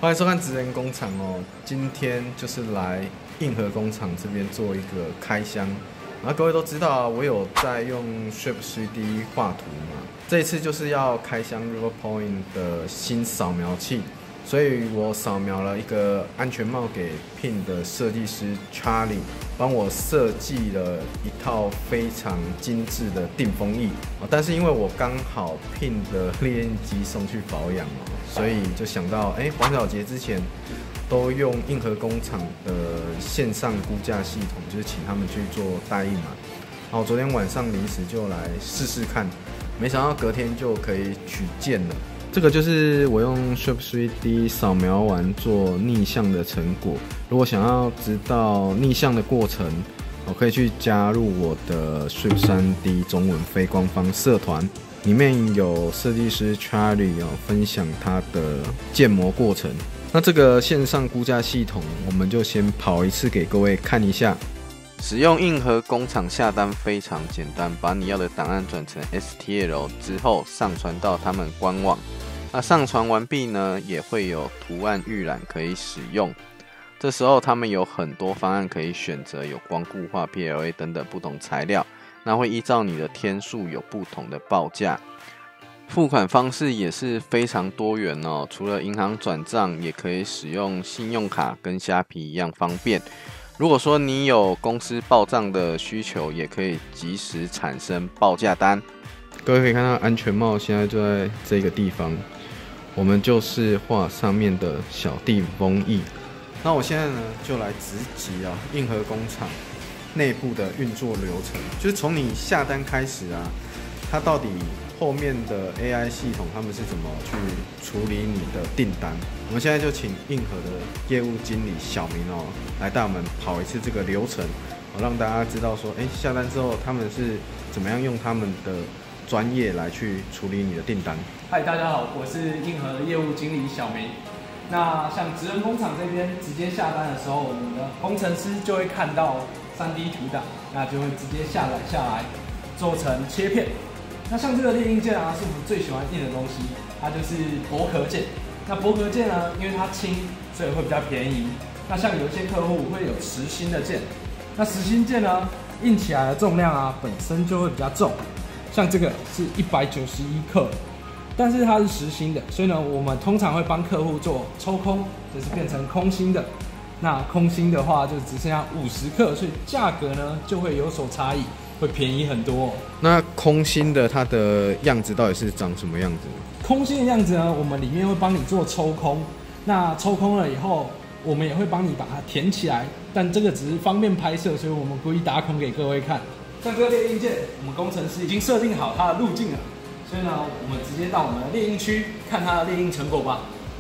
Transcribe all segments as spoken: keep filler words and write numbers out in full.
欢迎收看职人工厂哦，今天就是来硬核工厂这边做一个开箱。然后各位都知道啊，我有在用 Shape 三 D 画图嘛，这一次就是要开箱 RiverPoint 的新扫描器，所以我扫描了一个安全帽给 Pin 的设计师 Charlie， 帮我设计了一套非常精致的定风翼。但是因为我刚好 Pin 的猎鹰机送去保养哦，所以就想到，哎，黄小杰之前都用硬核工厂的线上估价系统，就是请他们去做代印嘛。然后昨天晚上临时就来试试看，没想到隔天就可以取件了。这个就是我用 Shape 三 D 扫描完做逆向的成果。如果想要知道逆向的过程，我可以去加入我的 Shape 三 D 中文非官方社团，里面有设计师 Charlie 哦分享他的建模过程。那这个线上估价系统，我们就先跑一次给各位看一下。使用硬核工厂下单非常简单，把你要的档案转成 S T L 之后上传到他们官网。那上传完毕呢，也会有图案预览可以使用。这时候他们有很多方案可以选择，有光固化、P L A 等等不同材料，那会依照你的天数有不同的报价。付款方式也是非常多元哦，除了银行转账，也可以使用信用卡，跟虾皮一样方便。如果说你有公司报账的需求，也可以及时产生报价单。各位可以看到安全帽现在就在这个地方，我们就是画上面的小地风翼。那我现在呢，就来直击啊硬核工厂内部的运作流程，就是从你下单开始啊，它到底后面的 A I 系统他们是怎么去处理你的订单？我们现在就请硬核的业务经理小明哦，来带我们跑一次这个流程，让大家知道说，哎，下单之后他们是怎么样用他们的专业来去处理你的订单。 嗨，大家好，我是硬核的业务经理小明。那像职人工厂这边直接下单的时候，我们的工程师就会看到 三 D 图档，那就会直接下载下来，做成切片。那像这个猎鹰件啊，是我们最喜欢印的东西，它就是薄壳件。那薄壳件呢，因为它轻，所以会比较便宜。那像有一些客户会有实心的件，那实心件呢，印起来的重量啊，本身就会比较重。像这个是一百九十一克，但是它是实心的，所以呢，我们通常会帮客户做抽空，就是变成空心的。那空心的话，就只剩下五十克，所以价格呢就会有所差异。会便宜很多哦。 那空心的它的样子到底是长什么样子？ 空心的样子呢，我们里面会帮你做抽空。那抽空了以后，我们也会帮你把它填起来。但这个只是方便拍摄，所以我们故意打孔给各位看。像这个猎鹰件，我们工程师已经设定好它的路径了，所以呢，我们直接到我们的猎鹰区看它的猎鹰成果吧。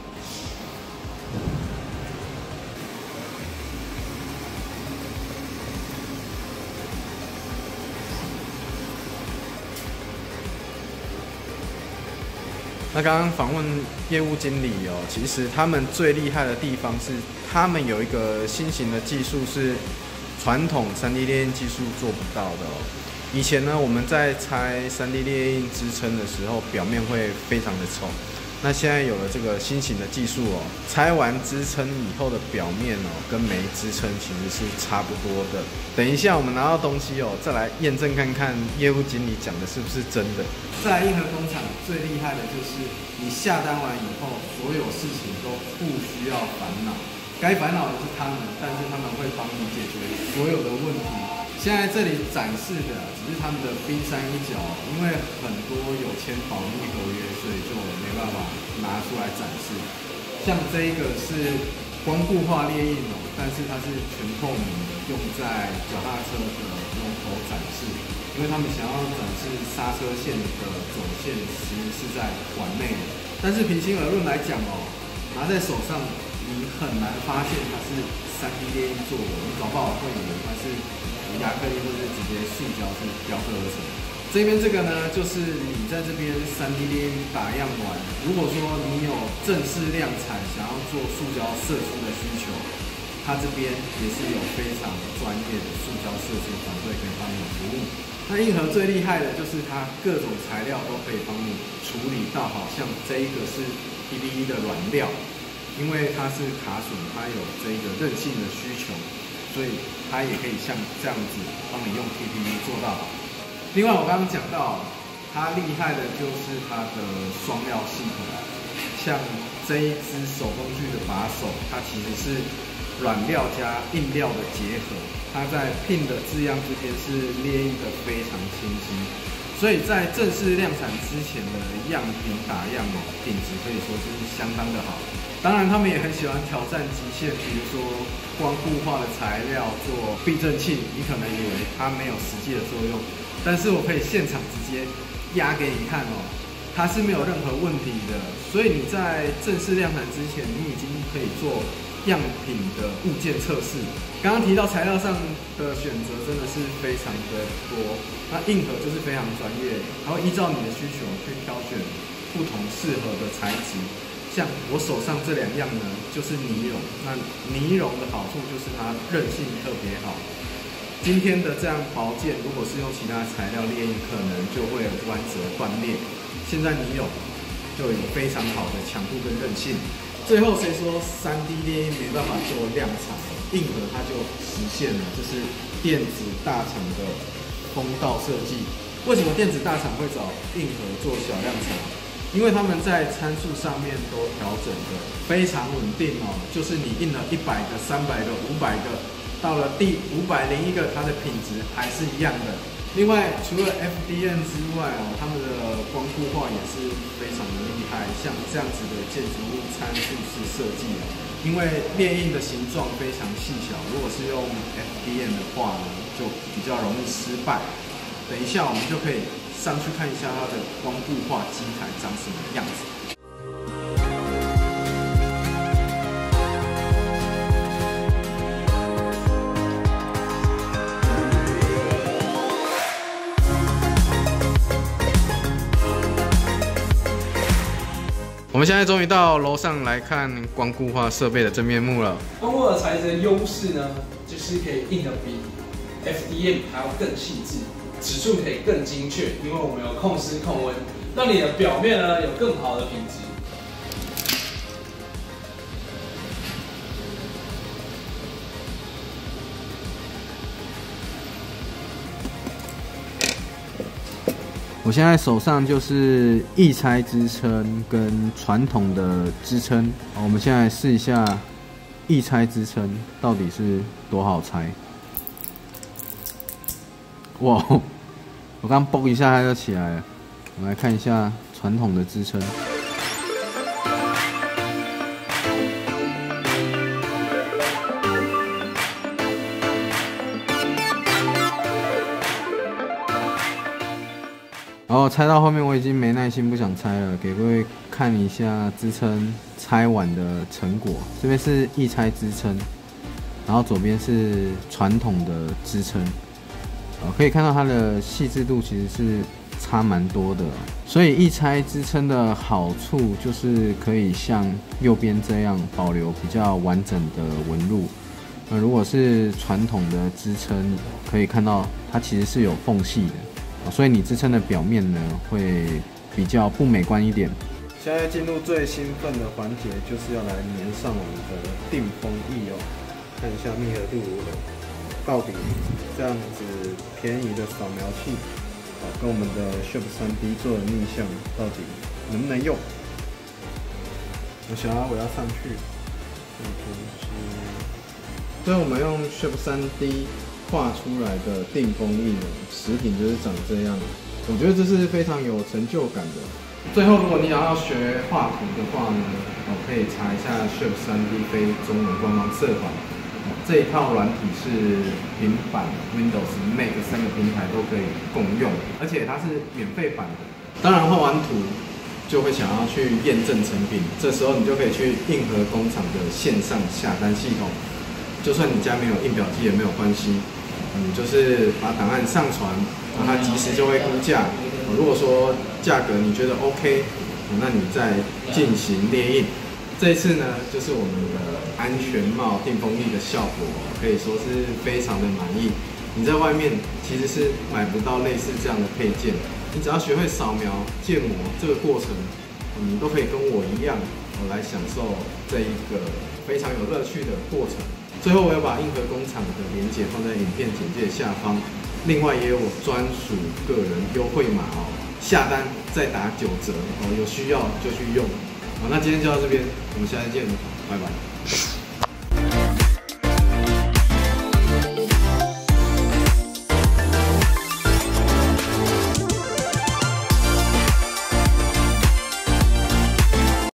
那刚刚访问业务经理哦，其实他们最厉害的地方是，他们有一个新型的技术是传统 三 D 列印技术做不到的哦。以前呢，我们在拆 三 D 列印支撑的时候，表面会非常的丑。那现在有了这个新型的技术哦，拆完支撑以后的表面哦，跟没支撑其实是差不多的。等一下我们拿到东西哦，再来验证看看业务经理讲的是不是真的。再来硬核工厂最厉害的就是你下单完以后，所有事情都不需要烦恼，该烦恼的是他们，但是他们会帮你解决所有的问题。现在这里展示的只是他们的冰山一角，因为很多有签保密合约，所以就没办法拿出来展示。像这一个是光固化列印哦，但是它是全透明的，用在脚踏车的龙头展示，因为他们想要展示刹车线的走线其实是在馆内的。但是平心而论来讲哦，拿在手上你很难发现它是 三 D 列印做的，你搞不好会以为它是亚克力或者直接塑胶是雕刻而成。这边这个呢，就是你在这边 三 D 列印打样完，如果说你有正式量产想要做塑胶射出的需求，它这边也是有非常专业的塑胶射出团队可以帮你服务。那硬核最厉害的就是它各种材料都可以帮你处理到，好像这一个是 P V E 的软料， 因为它是卡榫，它有这个韧性的需求，所以它也可以像这样子帮你用 T P U 做到好。另外，我刚刚讲到，它厉害的就是它的双料系统，像这一支手工具的把手，它其实是软料加硬料的结合，它在 pin 的字样这边是列印的非常清晰。所以在正式量产之前的样品打样哦，品质可以说是相当的好。当然，他们也很喜欢挑战极限，比如说光固化的材料做避震器，你可能以为它没有实际的作用，但是我可以现场直接压给你看哦，它是没有任何问题的。所以你在正式量产之前，你已经可以做样品的物件测试。刚刚提到材料上的选择真的是非常的多，那硬核就是非常专业，它会依照你的需求去挑选不同适合的材质。像我手上这两样呢，就是尼龙。那尼龙的好处就是它韧性特别好。今天的这样薄件，如果是用其他材料列印，可能就会弯折断裂。现在尼龙就有非常好的强度跟韧性。最后谁说 三 D 列印没办法做量产？硬核它就实现了，这是电子大厂的风道设计。为什么电子大厂会找硬核做小量产？因为他们在参数上面都调整的非常稳定哦，就是你印了一百个、三百个、五百个，到了第五百零一个，它的品质还是一样的。另外，除了 F D M 之外哦，他们的光固化也是非常的厉害，像这样子的建筑物参数式设计哦，因为列印的形状非常细小，如果是用 F D M 的话呢，就比较容易失败。等一下，我们就可以上去看一下它的光固化机台长什么样子。我们现在终于到楼上来看光固化设备的真面目了。 光固的材质的优势呢，就是可以印的比 F D M 还要更细致，尺寸可以更精确，因为我们有控湿控温，让你的表面呢有更好的品质。 我现在手上就是易拆支撑跟传统的支撑，我们现在试一下易拆支撑到底是多好拆。哇！我刚嘣一下它就起来了。我们来看一下传统的支撑。然后拆到后面我已经没耐心不想拆了，给各位看一下支撑拆完的成果。这边是易拆支撑，然后左边是传统的支撑。呃，可以看到它的细致度其实是差蛮多的，所以易拆支撑的好处就是可以像右边这样保留比较完整的纹路。那如果是传统的支撑，可以看到它其实是有缝隙的。所以你支撑的表面呢，会比较不美观一点。现在进入最兴奋的环节，就是要来粘上我们的定风翼哦，看一下密合度如何，到底这样子便宜的扫描器，啊，跟我们的 Sharp 三 D 做的逆向，到底能不能用？我小阿伟要上去，这个是，所以我们用 Sharp 三 D。画出来的定风翼呢，实品就是长这样。我觉得这是非常有成就感的。最后，如果你想要学画图的话呢，哦，可以查一下 Sharp 三 D 非中文官方社团。这一套软体是平板、Windows、Mac 三个平台都可以共用，而且它是免费版的。当然，画完图就会想要去验证成品，这时候你就可以去硬核工厂的线上下单系统。就算你家没有印表机也没有关系，嗯，就是把档案上传，那它及时就会估价。如果说价格你觉得 OK， 那你再进行列印。这一次呢，就是我们的安全帽定风翼的效果，可以说是非常的满意。你在外面其实是买不到类似这样的配件，你只要学会扫描、建模这个过程，你都可以跟我一样我来享受这一个非常有乐趣的过程。最后，我要把硬核工厂的连结放在影片简介下方，另外也有我专属个人优惠码哦，下单再打九折哦，有需要就去用。好，那今天就到这边，我们下次见，拜拜。